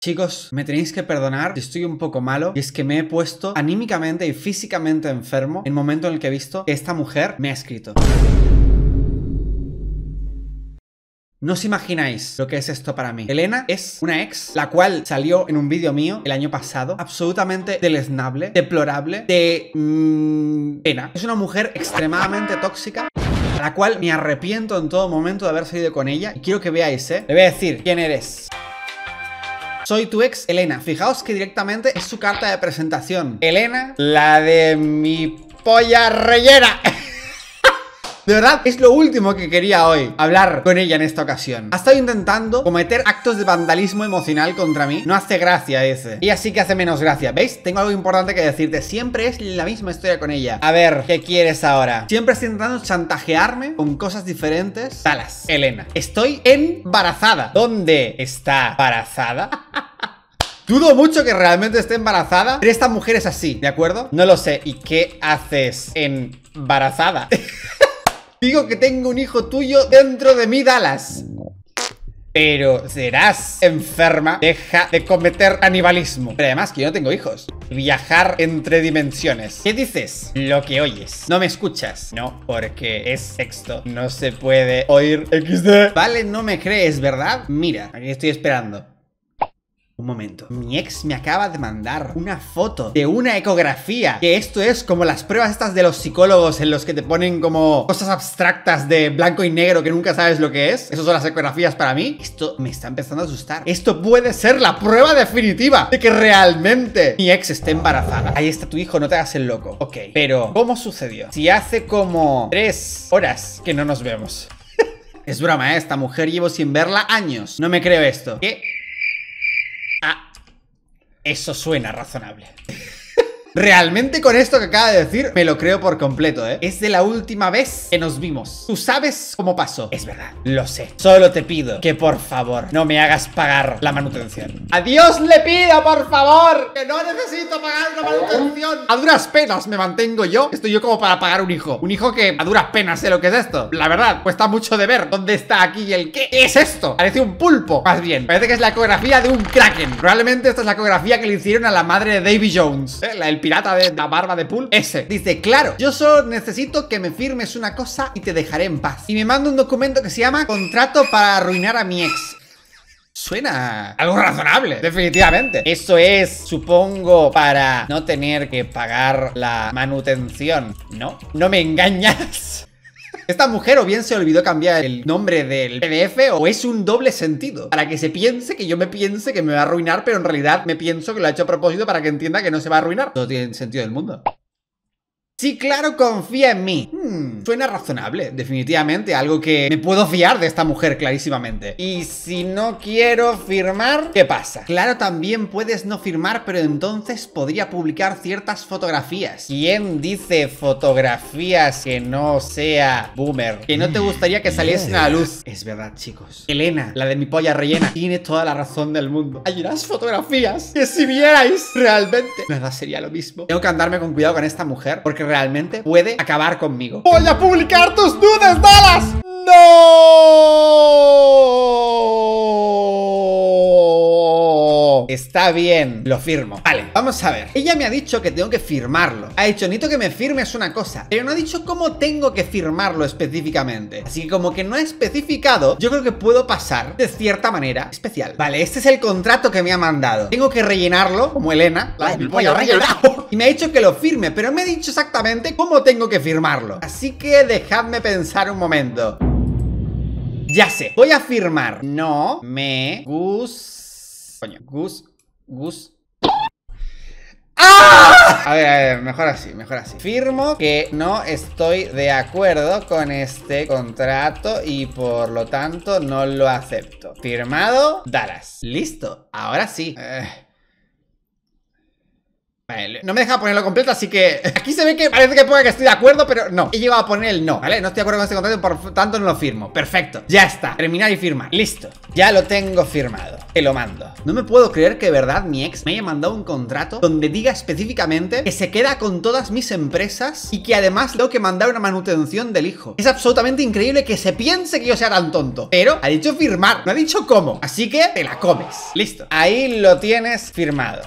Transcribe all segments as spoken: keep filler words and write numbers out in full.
Chicos, me tenéis que perdonar si estoy un poco malo. Y es que me he puesto anímicamente y físicamente enfermo en el momento en el que he visto que esta mujer me ha escrito. No os imagináis lo que es esto para mí. Elena es una ex, la cual salió en un vídeo mío el año pasado, absolutamente deleznable, deplorable, de... Mmm, pena. Es una mujer extremadamente tóxica, a la cual me arrepiento en todo momento de haber salido con ella. Y quiero que veáis, ¿eh? Le voy a decir quién eres. Soy tu ex, Elena. Fijaos que directamente es su carta de presentación. Elena, la de mi polla rellena. De verdad, es lo último que quería hoy, hablar con ella en esta ocasión. Ha estado intentando cometer actos de vandalismo emocional contra mí. No hace gracia ese. Ella sí que hace menos gracia. ¿Veis? Tengo algo importante que decirte. Siempre es la misma historia con ella. A ver, ¿qué quieres ahora? Siempre está intentando chantajearme con cosas diferentes. Talas, Elena. Estoy embarazada. ¿Dónde está embarazada? Dudo mucho que realmente esté embarazada, pero esta mujer es así, ¿de acuerdo? No lo sé. ¿Y qué haces embarazada? Digo que tengo un hijo tuyo dentro de mí, Dallas. Pero serás enferma. Deja de cometer canibalismo. Pero además que yo no tengo hijos. Viajar entre dimensiones. ¿Qué dices? Lo que oyes. No me escuchas. No, porque es texto. No se puede oír equis de. Vale, no me crees, ¿verdad? Mira, aquí estoy esperando. Un momento, mi ex me acaba de mandar una foto de una ecografía. Que esto es como las pruebas estas de los psicólogos en los que te ponen como cosas abstractas de blanco y negro que nunca sabes lo que es. Esas son las ecografías para mí. Esto me está empezando a asustar. Esto puede ser la prueba definitiva de que realmente mi ex esté embarazada. Ahí está tu hijo, no te hagas el loco. Ok, pero ¿cómo sucedió? Si hace como tres horas que no nos vemos. Es broma, ¿eh? Esta mujer llevo sin verla años. No me creo esto. ¿Qué? Ah, eso suena razonable. Realmente con esto que acaba de decir me lo creo por completo, ¿eh? Es de la última vez que nos vimos. Tú sabes cómo pasó. Es verdad, lo sé. Solo te pido que por favor no me hagas pagar la manutención. ¡A Dios le pido, por favor! ¡Que no necesito pagar una manutención! A duras penas me mantengo yo. Estoy yo como para pagar un hijo. Un hijo que a duras penas sé lo que es esto. La verdad, cuesta mucho de ver. ¿Dónde está aquí el qué? ¿Qué es esto? Parece un pulpo. Más bien, parece que es la ecografía de un kraken. Probablemente esta es la ecografía que le hicieron a la madre de Davy Jones, ¿eh? La, el pirata de la barba de pool. Ese. Dice, claro, yo solo necesito que me firmes una cosa y te dejaré en paz. Y me manda un documento que se llama Contrato para arruinar a mi ex. Suena algo razonable, definitivamente. Eso es, supongo, para no tener que pagar la manutención. ¿No? ¿No me engañas? Esta mujer o bien se olvidó cambiar el nombre del P D F o es un doble sentido. Para que se piense que yo me piense que me va a arruinar, pero en realidad me pienso que lo ha hecho a propósito para que entienda que no se va a arruinar. Todo tiene sentido del mundo. Sí, claro, confía en mí. Hmm, suena razonable, definitivamente. Algo que me puedo fiar de esta mujer clarísimamente. Y si no quiero firmar, ¿qué pasa? Claro, también puedes no firmar, pero entonces podría publicar ciertas fotografías. ¿Quién dice fotografías que no sea boomer? Que no te gustaría que saliesen a la luz. Es verdad, chicos. Elena, la de mi polla rellena, tiene toda la razón del mundo. Hay unas fotografías que si vierais realmente, nada sería lo mismo. Tengo que andarme con cuidado con esta mujer porque realmente puede acabar conmigo. ¡Voy a publicar tus nudes, Dallas! ¡No! Está bien, lo firmo. Vale, vamos a ver. Ella me ha dicho que tengo que firmarlo. Ha dicho, necesito que me firmes una cosa, pero no ha dicho cómo tengo que firmarlo específicamente. Así que como que no ha especificado, yo creo que puedo pasar de cierta manera especial. Vale, este es el contrato que me ha mandado. Tengo que rellenarlo, como Elena. La, voy a rellenar. Y me ha dicho que lo firme, pero me ha dicho exactamente cómo tengo que firmarlo. Así que dejadme pensar un momento. Ya sé, voy a firmar. No me gus... Coño, gus... gus... ¡Ah! A ver, a ver, mejor así, mejor así. Firmo que no estoy de acuerdo con este contrato y por lo tanto no lo acepto. Firmado, Dallas. Listo, ahora sí. Eh... Vale, no me deja ponerlo completo, así que aquí se ve que parece que ponga que estoy de acuerdo, pero no, he llegado a poner el no, ¿vale? No estoy de acuerdo con este contrato, por tanto no lo firmo. Perfecto, ya está, terminar y firmar. Listo, ya lo tengo firmado, te lo mando. No me puedo creer que de verdad mi ex me haya mandado un contrato donde diga específicamente que se queda con todas mis empresas y que además tengo que mandar una manutención del hijo. Es absolutamente increíble que se piense que yo sea tan tonto, pero ha dicho firmar, no ha dicho cómo, así que te la comes. Listo, ahí lo tienes firmado.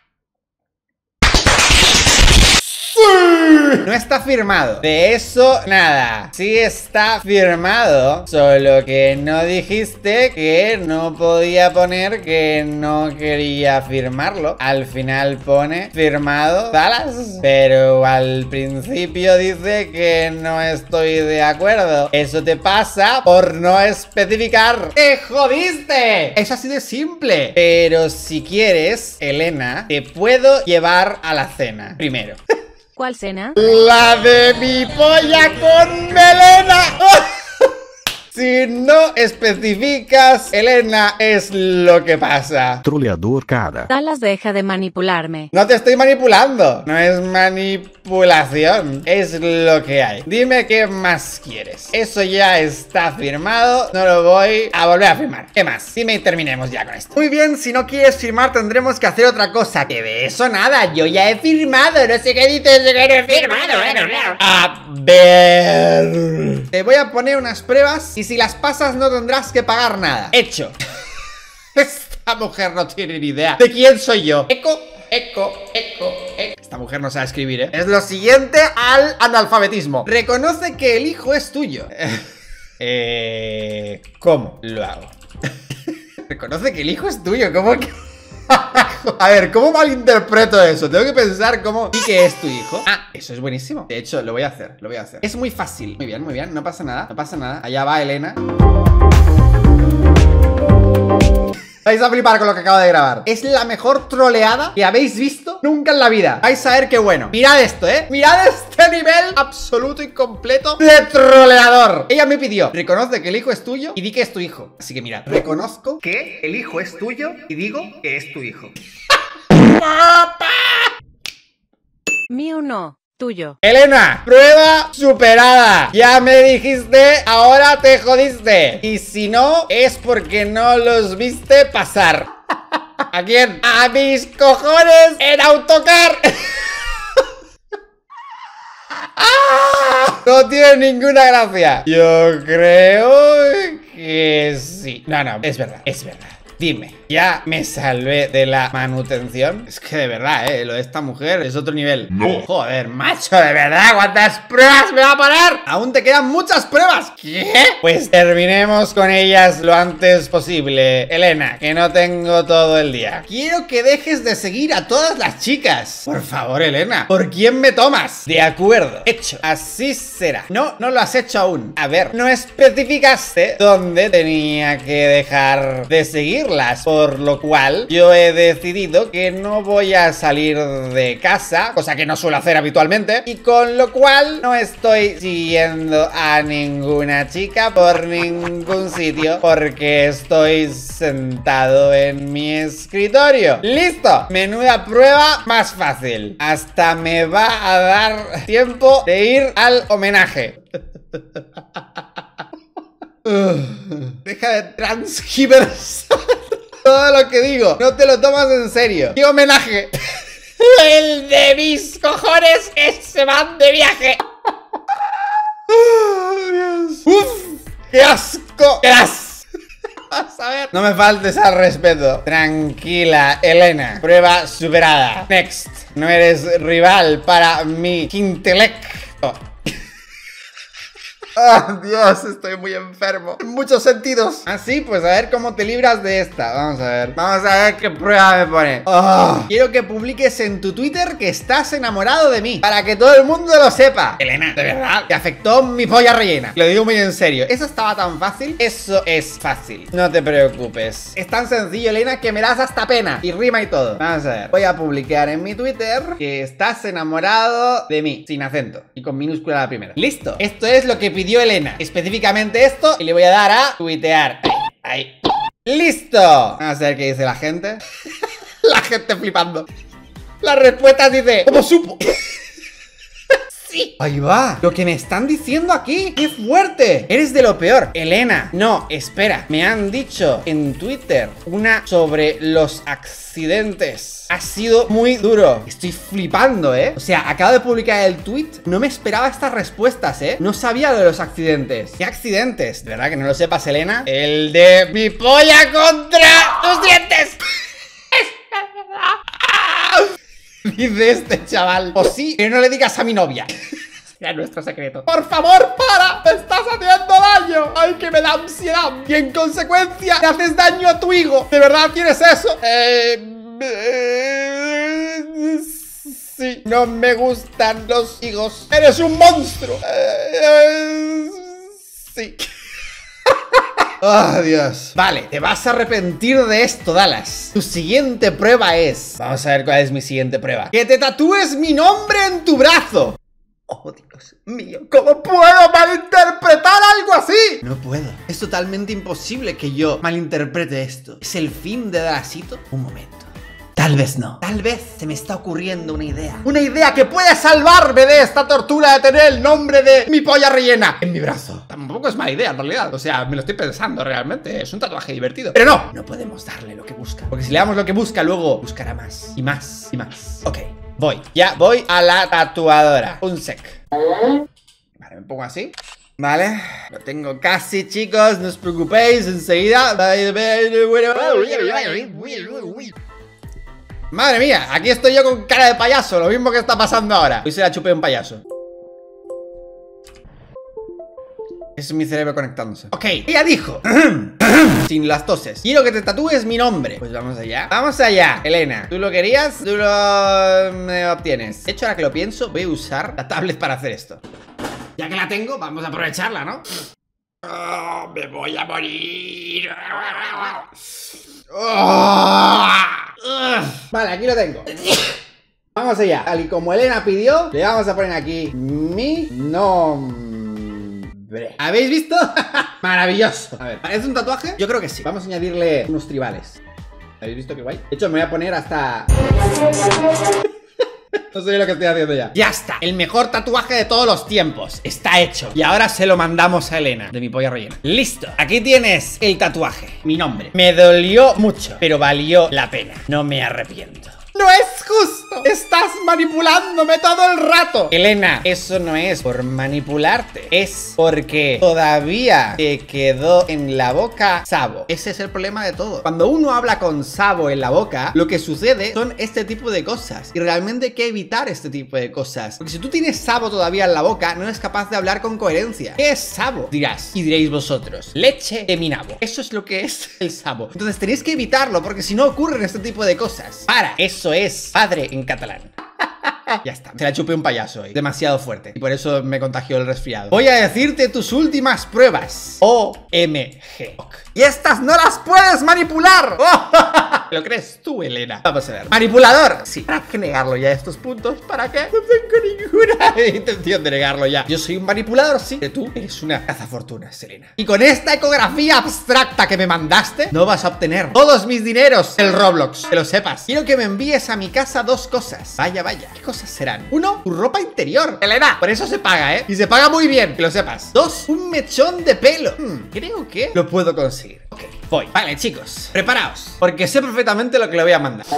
No está firmado. De eso, nada. Sí está firmado. Solo que no dijiste que no podía poner que no quería firmarlo. Al final pone firmado Dallas. Pero al principio dice que no estoy de acuerdo. Eso te pasa por no especificar. ¡Te jodiste! Es así de simple. Pero si quieres, Elena, te puedo llevar a la cena. Primero. ¿Cuál cena? ¡La de mi polla con melena! Si no especificas, Elena, es lo que pasa. Troleador cara. Dallas, deja de manipularme. No te estoy manipulando. No es manipulación. Es lo que hay. Dime qué más quieres. Eso ya está firmado. No lo voy a volver a firmar. ¿Qué más? Dime y terminemos ya con esto. Muy bien, si no quieres firmar tendremos que hacer otra cosa. Que de eso nada, yo ya he firmado. No sé qué dices de que no he firmado. A ver. Te voy a poner unas pruebas y si las pasas no tendrás que pagar nada. Hecho. Esta mujer no tiene ni idea de quién soy yo. Eco, eco, eco, eco. Esta mujer no sabe escribir, ¿eh? Es lo siguiente al analfabetismo. Reconoce que el hijo es tuyo. Eh... ¿Cómo lo hago? Reconoce que el hijo es tuyo. ¿Cómo que...? A ver, ¿cómo malinterpreto eso? Tengo que pensar cómo y que es tu hijo. Ah, eso es buenísimo. De hecho, lo voy a hacer, lo voy a hacer. Es muy fácil. Muy bien, muy bien, no pasa nada, no pasa nada. Allá va Elena. Vais a flipar con lo que acabo de grabar. Es la mejor troleada que habéis visto nunca en la vida. Vais a ver qué bueno. Mirad esto, ¿eh? Mirad este nivel absoluto y completo de troleador. Ella me pidió, reconoce que el hijo es tuyo y di que es tu hijo. Así que mirad, reconozco que el hijo es tuyo y digo que es tu hijo. ¡Papá! Mío no. Tuyo. Elena, prueba superada. Ya me dijiste, ahora te jodiste. Y si no, es porque no los viste pasar. ¿A quién? A mis cojones en autocar. No tiene ninguna gracia. Yo creo que sí. No, no, es verdad, es verdad. Dime, ¿ya me salvé de la manutención? Es que de verdad, eh, lo de esta mujer es otro nivel. No. Joder, macho, de verdad, ¿cuántas pruebas me va a poner? Aún te quedan muchas pruebas. ¿Qué? Pues terminemos con ellas lo antes posible. Elena, que no tengo todo el día. Quiero que dejes de seguir a todas las chicas. Por favor, Elena, ¿por quién me tomas? De acuerdo, hecho, así será. No, no lo has hecho aún. A ver, no especificaste dónde tenía que dejar de seguir, por lo cual yo he decidido que no voy a salir de casa, cosa que no suelo hacer habitualmente, y con lo cual no estoy siguiendo a ninguna chica por ningún sitio porque estoy sentado en mi escritorio. ¡Listo! Menuda prueba más fácil. Hasta me va a dar tiempo de ir al homenaje. Deja de transgiversar todo lo que digo. No te lo tomas en serio. ¡Qué homenaje! El de mis cojones que se van de viaje. Oh, Dios. ¡Uf! ¡Qué asco! ¡Gras! Vas a ver. No me faltes al respeto. Tranquila, Elena. Prueba superada. Next. No eres rival para mi intelecto. ¡Ah, Dios! Estoy muy enfermo en muchos sentidos. Así, pues a ver cómo te libras de esta. Vamos a ver. Vamos a ver qué prueba me pone. Oh, quiero que publiques en tu Twitter que estás enamorado de mí, para que todo el mundo lo sepa. Elena, de verdad, te afectó mi polla rellena. Lo digo muy en serio. ¿Eso estaba tan fácil? Eso es fácil. No te preocupes. Es tan sencillo, Elena, que me das hasta pena. Y rima y todo. Vamos a ver. Voy a publicar en mi Twitter que estás enamorado de mí. Sin acento. Y con minúscula la primera. Listo. Esto es lo que pidió Elena, específicamente esto, y le voy a dar a tuitear. Ahí, ahí. ¡Listo! Vamos a ver qué dice la gente. La gente flipando. La respuesta dice, ¿cómo supo? Sí. Ahí va. Lo que me están diciendo aquí. ¡Qué fuerte! Eres de lo peor. Elena. No, espera. Me han dicho en Twitter una sobre los accidentes. Ha sido muy duro. Estoy flipando, ¿eh? O sea, acabo de publicar el tweet. No me esperaba estas respuestas, ¿eh? No sabía de los accidentes. ¿Qué accidentes? De verdad que no lo sepas, Elena. El de mi polla contra tus dientes. Dice este chaval. O sí, pero no le digas a mi novia. Será nuestro secreto. Por favor, para. Me estás haciendo daño. Ay, que me da ansiedad. Y en consecuencia le haces daño a tu hijo. ¿De verdad quieres eso? Eh... eh sí. No me gustan los higos. Eres un monstruo. Eh, eh, sí. Oh, Dios. Vale, te vas a arrepentir de esto, Dallas. Tu siguiente prueba es... Vamos a ver cuál es mi siguiente prueba. ¡Que te tatúes mi nombre en tu brazo! Oh, Dios mío. ¿Cómo puedo malinterpretar algo así? No puedo. Es totalmente imposible que yo malinterprete esto. ¿Es el fin de Dallasito? Un momento. Tal vez no. Tal vez se me está ocurriendo una idea. Una idea que puede salvarme de esta tortura de tener el nombre de mi polla rellena en mi brazo. Tampoco es mala idea en realidad. O sea, me lo estoy pensando realmente. Es un tatuaje divertido. Pero no, no podemos darle lo que busca. Porque si le damos lo que busca, luego buscará más y más y más. Ok, voy. Ya voy a la tatuadora. Un sec. Vale, me pongo así. Vale, lo tengo casi, chicos. No os preocupéis, enseguida. Madre mía, aquí estoy yo con cara de payaso. Lo mismo que está pasando ahora. Hoy se la chupé un payaso. Es mi cerebro conectándose. Ok, ella dijo sin las toses. Quiero que te tatúes mi nombre. Pues vamos allá. Vamos allá, Elena. ¿Tú lo querías? Tú lo me obtienes. De hecho, ahora que lo pienso, voy a usar la tablet para hacer esto. Ya que la tengo, vamos a aprovecharla, ¿no? Oh, me voy a morir. Oh. Vale, aquí lo tengo. Vamos allá. Tal y como Elena pidió, le vamos a poner aquí mi nombre. ¿Habéis visto? Maravilloso. A ver, ¿es un tatuaje? Yo creo que sí. Vamos a añadirle unos tribales. ¿Habéis visto qué guay? De hecho, me voy a poner hasta... No sé lo que estoy haciendo ya. Ya está. El mejor tatuaje de todos los tiempos. Está hecho. Y ahora se lo mandamos a Elena, de mi polla rellena. Listo. Aquí tienes el tatuaje. Mi nombre. Me dolió mucho, pero valió la pena. No me arrepiento. ¡No es justo! ¡Estás manipulándome todo el rato! Elena, eso no es por manipularte. Es porque todavía te quedó en la boca sabo. Ese es el problema de todo. Cuando uno habla con sabo en la boca, lo que sucede son este tipo de cosas. Y realmente hay que evitar este tipo de cosas. Porque si tú tienes sabo todavía en la boca, no eres capaz de hablar con coherencia. ¿Qué es sabo? Dirás. Y diréis vosotros. Leche de mi nabo. Eso es lo que es el sabo. Entonces tenéis que evitarlo, porque si no ocurren este tipo de cosas. Para, eso es padre en catalán. Ya está, se la chupé un payaso hoy. Demasiado fuerte. Y por eso me contagió el resfriado. Voy a decirte tus últimas pruebas. O M G. Y estas no las puedes manipular. ¿Lo crees tú, Elena? Vamos a ver. ¿Manipulador? Sí. ¿Para qué negarlo ya estos puntos? ¿Para qué? No tengo ninguna intención de negarlo ya. Yo soy un manipulador, sí. Pero tú eres una cazafortunas, Elena. Y con esta ecografía abstracta que me mandaste, no vas a obtener todos mis dineros del Roblox. Que lo sepas. Quiero que me envíes a mi casa dos cosas. Vaya, vaya. ¿Qué cosas serán? Uno, tu ropa interior. Elena, por eso se paga, ¿eh? Y se paga muy bien, que lo sepas. Dos, un mechón de pelo. Hmm, creo que lo puedo conseguir. Ok, voy. Vale, chicos, preparaos, porque sé perfectamente lo que le voy a mandar.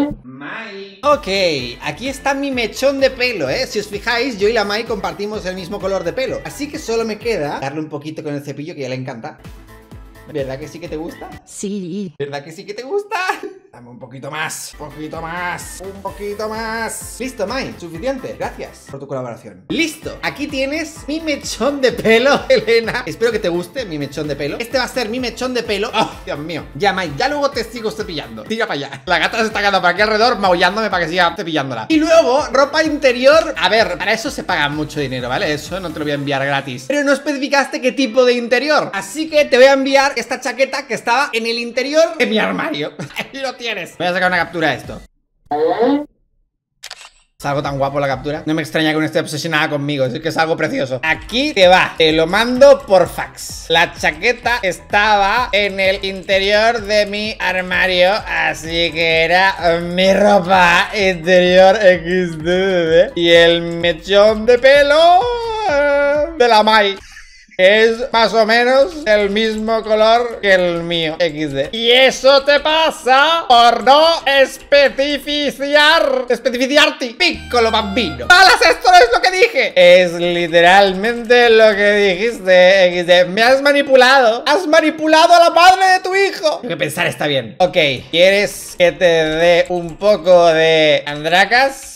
Mai. Ok, aquí está mi mechón de pelo, ¿eh? Si os fijáis, yo y la Mai compartimos el mismo color de pelo. Así que solo me queda darle un poquito con el cepillo, que ya le encanta. ¿Verdad que sí que te gusta? Sí. ¿Verdad que sí que te gusta? Dame un poquito más, un poquito más, un poquito más. Listo, Mai, suficiente. Gracias por tu colaboración. Listo, aquí tienes mi mechón de pelo, Elena. Espero que te guste mi mechón de pelo. Este va a ser mi mechón de pelo. Oh, Dios mío. Ya, Mai, ya luego te sigo cepillando. Tira para allá. La gata se está quedando por aquí alrededor, maullándome para que siga cepillándola. Y luego, ropa interior. A ver, para eso se paga mucho dinero, ¿vale? Eso no te lo voy a enviar gratis. Pero no especificaste qué tipo de interior. Así que te voy a enviar esta chaqueta que estaba en el interior de mi armario. Ahí lo tienes. Voy a sacar una captura de esto. algo tan guapo la captura. No me extraña que uno esté obsesionada conmigo. Es que es algo precioso. Aquí te va. Te lo mando por fax. La chaqueta estaba en el interior de mi armario, así que era mi ropa interior equis de. Y el mechón de pelo de la Mai es más o menos el mismo color que el mío, equis de. Y eso te pasa por no especificar Especificarte, piccolo bambino. ¡Malas! Esto no es lo que dije. Es literalmente lo que dijiste, equis de. Me has manipulado. Has manipulado a la madre de tu hijo. Tengo que pensar, está bien. Ok, ¿quieres que te dé un poco de andracas?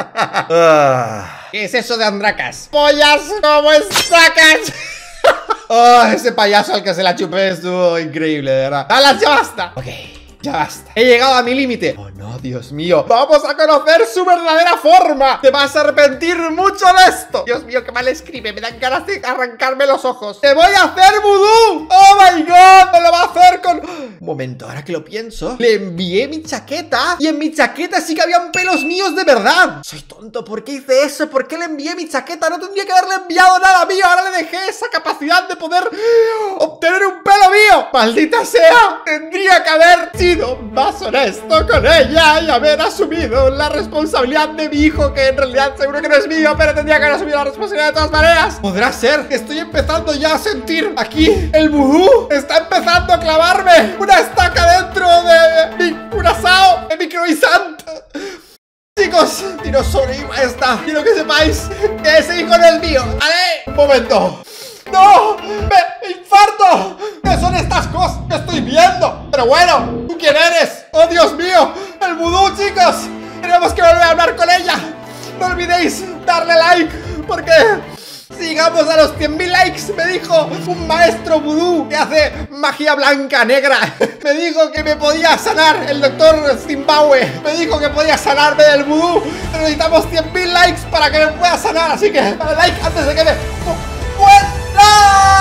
¿Qué es eso de andracas? ¡Pollas como estacas! Oh, ese payaso al que se la chupé estuvo increíble, de verdad. ¡Alas, ya basta! Ok, ya basta. He llegado a mi límite. Oh, no, Dios mío. Vamos a conocer su verdadera forma. Te vas a arrepentir mucho de esto. Dios mío, qué mal escribe. Me dan ganas de arrancarme los ojos. ¡Te voy a hacer vudú! ¡Oh, my God! Me lo va a hacer con... Un momento, ahora que lo pienso. Le envié mi chaqueta y en mi chaqueta sí que habían pelos míos de verdad. Soy tonto. ¿Por qué hice eso? ¿Por qué le envié mi chaqueta? No tendría que haberle enviado nada mío. Ahora le dejé esa capacidad de poder obtener un pelo mío. ¡Maldita sea! Tendría que haber sido más honesto con ella y haber asumido la responsabilidad de mi hijo, que en realidad seguro que no es mío, pero tendría que haber asumido la responsabilidad de todas maneras. ¿Podrá ser que estoy empezando ya a sentir aquí el vudú? Está empezando a clavarme una estaca dentro de mi curazao, de mi croissant. Chicos, dinosaurio y esta, quiero que sepáis que ese hijo no es mío. ¡Vale! Un momento. ¡No! ¡Me infarto! ¿Qué son estas cosas que estoy viendo? Pero bueno, ¿tú quién eres? ¡Oh, Dios mío! ¡El vudú, chicos! Tenemos que volver a hablar con ella. No olvidéis darle like, porque si llegamos a los cien mil likes, me dijo un maestro vudú que hace magia blanca, negra. Me dijo que me podía sanar, el doctor Zimbabue. Me dijo que podía sanarme del vudú. Pero necesitamos cien mil likes para que me pueda sanar. Así que dale like antes de que me... ¡Bueno!